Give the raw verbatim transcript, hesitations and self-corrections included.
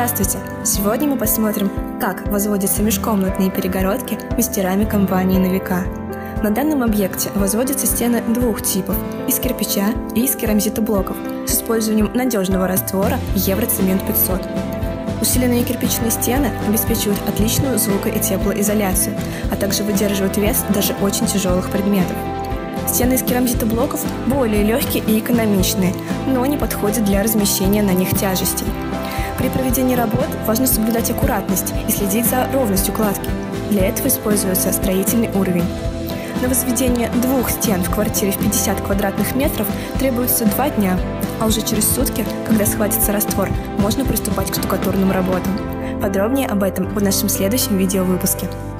Здравствуйте! Сегодня мы посмотрим, как возводятся межкомнатные перегородки мастерами компании «Новика». На данном объекте возводятся стены двух типов – из кирпича и из керамзитоблоков с использованием надежного раствора Евроцемент пятьсот. Усиленные кирпичные стены обеспечивают отличную звуко- и теплоизоляцию, а также выдерживают вес даже очень тяжелых предметов. Стены из керамзитоблоков более легкие и экономичные, но не подходят для размещения на них тяжестей. При проведении работ важно соблюдать аккуратность и следить за ровностью кладки. Для этого используется строительный уровень. На возведение двух стен в квартире в пятьдесят квадратных метров требуется два дня, а уже через сутки, когда схватится раствор, можно приступать к штукатурным работам. Подробнее об этом в нашем следующем видеовыпуске.